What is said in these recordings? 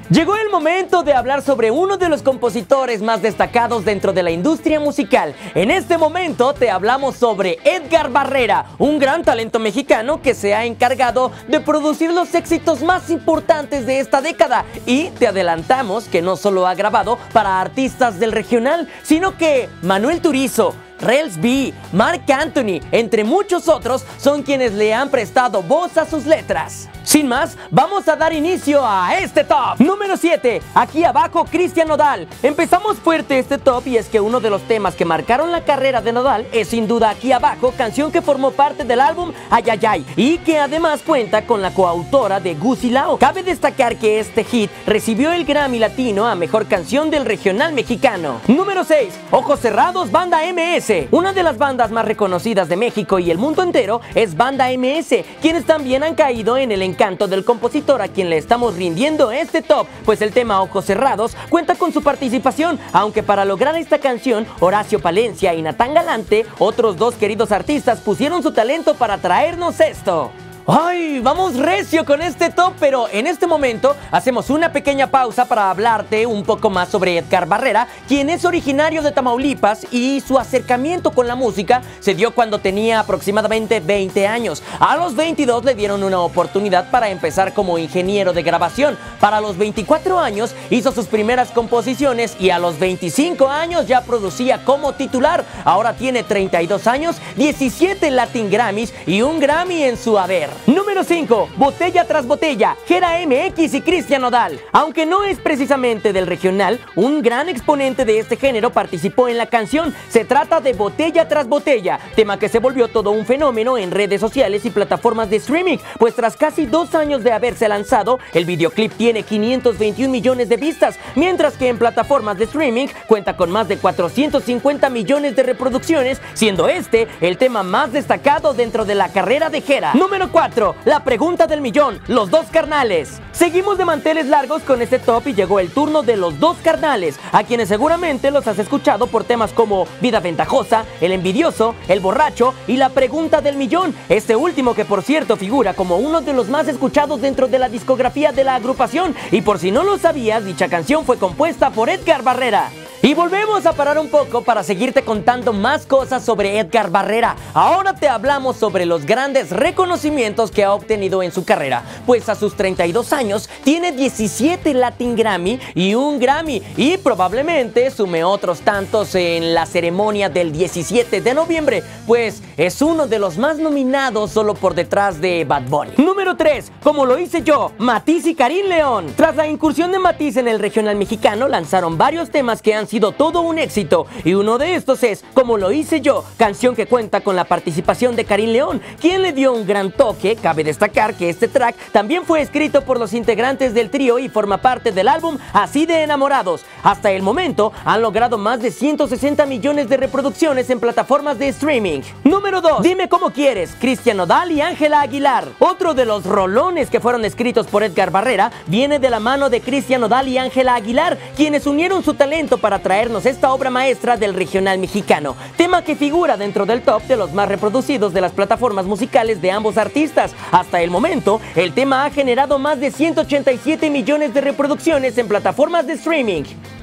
Llegó el momento de hablar sobre uno de los compositores más destacados dentro de la industria musical. En este momento te hablamos sobre Edgar Barrera, un gran talento mexicano que se ha encargado de producir los éxitos más importantes de esta década. Y te adelantamos que no solo ha grabado para artistas del regional, sino que Manuel Turizo, Rels B, Marc Anthony, entre muchos otros, son quienes le han prestado voz a sus letras. Sin más, vamos a dar inicio a este top. Número 7, aquí abajo Cristian Nodal. Empezamos fuerte este top y es que uno de los temas que marcaron la carrera de Nodal es sin duda Aquí Abajo, canción que formó parte del álbum Ay Ay Ay y que además cuenta con la coautora de Gusi Lao. Cabe destacar que este hit recibió el Grammy Latino a Mejor Canción del Regional Mexicano. Número 6, Ojos Cerrados, Banda MS. Una de las bandas más reconocidas de México y el mundo entero es Banda MS, quienes también han caído en el encanto del compositor a quien le estamos rindiendo este top, pues el tema Ojos Cerrados cuenta con su participación, aunque para lograr esta canción, Horacio Palencia y Natán Galante, otros dos queridos artistas, pusieron su talento para traernos esto. ¡Ay! Vamos recio con este top, pero en este momento hacemos una pequeña pausa para hablarte un poco más sobre Edgar Barrera, quien es originario de Tamaulipas y su acercamiento con la música se dio cuando tenía aproximadamente 20 años. A los 22 le dieron una oportunidad para empezar como ingeniero de grabación. Para los 24 años hizo sus primeras composiciones y a los 25 años ya producía como titular. Ahora tiene 32 años, 17 Latin Grammys y un Grammy en su haber. Número 5, Botella tras Botella, Jera MX y Cristian Nodal. Aunque no es precisamente del regional, un gran exponente de este género participó en la canción. Se trata de Botella tras Botella, tema que se volvió todo un fenómeno en redes sociales y plataformas de streaming, pues tras casi 2 años de haberse lanzado, el videoclip tiene 521 millones de vistas, mientras que en plataformas de streaming cuenta con más de 450 millones de reproducciones, siendo este el tema más destacado dentro de la carrera de Jera. Número 4, la pregunta del millón, Los Dos Carnales. Seguimos de manteles largos con este top y llegó el turno de Los Dos Carnales, a quienes seguramente los has escuchado por temas como Vida Ventajosa, El Envidioso, El Borracho y La Pregunta del Millón. Este último que por cierto figura como uno de los más escuchados dentro de la discografía de la agrupación. Y por si no lo sabías, dicha canción fue compuesta por Edgar Barrera. Y volvemos a parar un poco para seguirte contando más cosas sobre Edgar Barrera. Ahora te hablamos sobre los grandes reconocimientos que ha obtenido en su carrera, pues a sus 32 años tiene 17 Latin Grammy y un Grammy, y probablemente sume otros tantos en la ceremonia del 17 de noviembre, pues es uno de los más nominados solo por detrás de Bad Bunny. Número 3, Como Lo Hice Yo, Matiz y Karim León. Tras la incursión de Matiz en el regional mexicano, lanzaron varios temas que han sido todo un éxito, y uno de estos es Como Lo Hice Yo, canción que cuenta con la participación de Karim León, quien le dio un gran toque. Cabe destacar que este track también fue escrito por los integrantes del trío y forma parte del álbum Así de Enamorados. Hasta el momento han logrado más de 160 millones de reproducciones en plataformas de streaming. Número 2, Dime Cómo Quieres, Cristian Nodal y Ángela Aguilar. Otro de los rolones que fueron escritos por Edgar Barrera viene de la mano de Cristian Nodal y Ángela Aguilar, quienes unieron su talento para traernos esta obra maestra del regional mexicano, tema que figura dentro del top de los más reproducidos de las plataformas musicales de ambos artistas. Hasta el momento, el tema ha generado más de 187 millones de reproducciones en plataformas de streaming.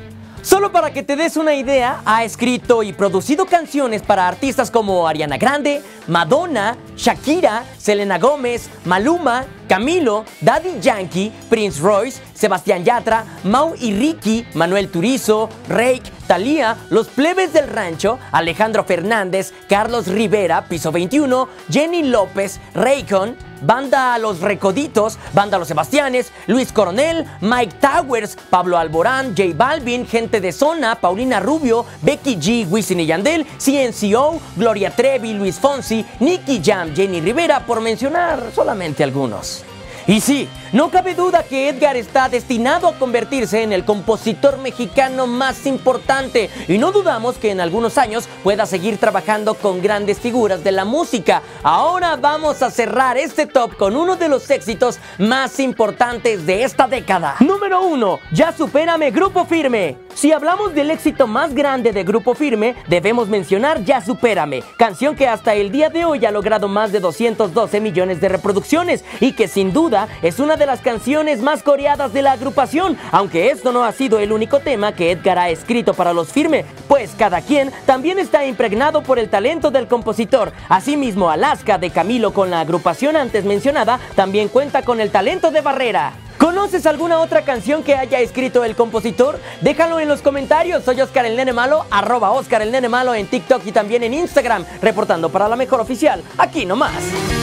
Solo para que te des una idea, ha escrito y producido canciones para artistas como Ariana Grande, Madonna, Shakira, Selena Gómez, Maluma, Camilo, Daddy Yankee, Prince Royce, Sebastián Yatra, Mau y Ricky, Manuel Turizo, Reik, Thalía, Los Plebes del Rancho, Alejandro Fernández, Carlos Rivera, Piso 21, Jenny López, Raycon, Banda Los Recoditos, Banda Los Sebastianes, Luis Coronel, Mike Towers, Pablo Alborán, J Balvin, Gente de Zona, Paulina Rubio, Becky G, Wisin y Yandel, CNCO, Gloria Trevi, Luis Fonsi, Nicky Jam, Jenny Rivera, por mencionar solamente algunos. Y sí, no cabe duda que Edgar está destinado a convertirse en el compositor mexicano más importante, y no dudamos que en algunos años pueda seguir trabajando con grandes figuras de la música. Ahora vamos a cerrar este top con uno de los éxitos más importantes de esta década. Número 1, Ya Supérame, Grupo Firme. Si hablamos del éxito más grande de Grupo Firme, debemos mencionar Ya Supérame, canción que hasta el día de hoy ha logrado más de 212 millones de reproducciones y que sin duda es una de las canciones más coreadas de la agrupación, aunque esto no ha sido el único tema que Edgar ha escrito para los Firme, pues Cada Quien también está impregnado por el talento del compositor. Asimismo, Alaska de Camilo con la agrupación antes mencionada también cuenta con el talento de Barrera. ¿Conoces alguna otra canción que haya escrito el compositor? Déjalo en los comentarios. Soy Oscar el Nene Malo, @Oscar el Nene Malo en TikTok y también en Instagram, reportando para La Mejor Oficial, aquí nomás.